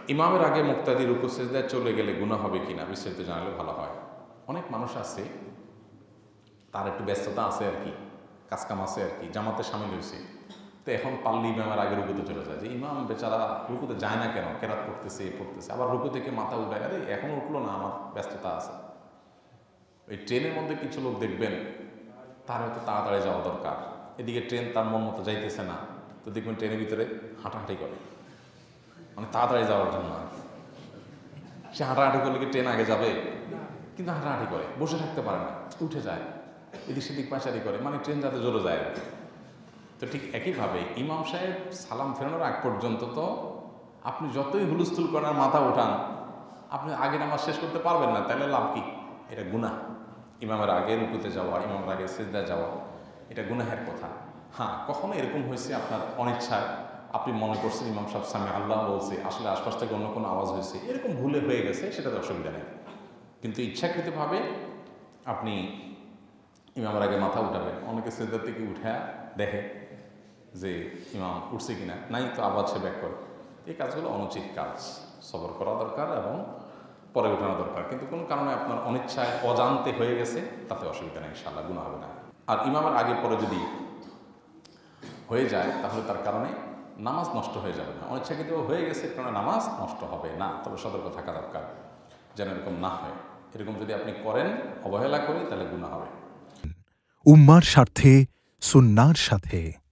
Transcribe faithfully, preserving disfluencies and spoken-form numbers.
ইমামের আগে মুক্তাদি রুকু সিজদায় চলে গেলে গুনাহ হবে কিনা বিস্তারিত জানালে ভালো হয়। অনেক মানুষ আছে, তার একটু ব্যস্ততা আছে আর কি, কাজকাম আছে আর কি, জামাতে সামিল হয়েছে, তো এখন পাল্লি ইমামের আগে রুকুতে চলে যায়, যে ইমাম বেচারা রুকুতে যায় না কেন, কেরাত পড়তেছে পড়তেছে, আবার রুকু থেকে মাথা উঠায়, আরে এখন উঠলো না, আমার ব্যস্ততা আছে। ওই ট্রেনের মধ্যে কিছু লোক দেখবেন, তার হয়তো তাড়াতাড়ি যাওয়া দরকার, এদিকে ট্রেন তার মন মতো যাইতেছে না, তো দেখবেন ট্রেনের ভিতরে হাঁটাহাঁটি করে, মানে তাড়াতাড়ি যাওয়ার জন্য। সে হাঁটাহাঁটি করলে কি ট্রেন আগে যাবে? কিন্তু হাঁটাহাঁটি করে, বসে থাকতে পারে না, উঠে যায়, এদিক সেদিক পাচারি করে, মানে ট্রেন যাতে জোরে যায়। তো ঠিক একইভাবে ইমাম সাহেব সালাম ফেরানোর আগ পর্যন্ত তো আপনি যতই হুলস্থুল করার মাথা ওঠান, আপনি আগে নামাজ শেষ করতে পারবেন না, তাহলে লাভ কি? এটা গুনাহ। ইমামের আগে রুকুতে যাওয়া, ইমামের আগে সিজদায় যাওয়া, এটা গুনাহের কথা। হ্যাঁ, কখনো এরকম হয়েছে আপনার অনিচ্ছায় আপনি মনে করছেন ইমাম সাহেব সামনে আল্লাহ বলছে, আসলে আশপাশ থেকে অন্য কোনো আওয়াজ হয়েছে, এরকম ভুলে হয়ে গেছে, সেটাতে অসুবিধা নেই। কিন্তু ইচ্ছাকৃতভাবে আপনি ইমামের আগে মাথা উঠাবেন, অনেকে সিজদা থেকে উঠে দেখে যে ইমাম উঠছে কিনা, নাই তো আবার সে ব্যাক করে, এই কাজগুলো অনুচিত কাজ, সবর করা দরকার এবং পরে উঠানো দরকার। কিন্তু কোনো কারণে আপনার অনিচ্ছায় অজান্তে হয়ে গেছে, তাতে অসুবিধা নেই, ইনশাআল্লাহ গুনাহ হবে না। আর ইমামের আগে পরে যদি হয়ে যায়, তাহলে তার কারণে নামাজ নষ্ট হয়ে যাবে না, অনিচ্ছাকৃত হয়ে গেছে কারণে নামাজ নষ্ট হবে না, তবে সতর্ক থাকা দরকার যেন এরকম না হয়। এরকম যদি আপনি করেন, অবহেলা করে, তাহলে গুনাহ হবে। উম্মার স্বার্থে, সুন্নাহর সাথে।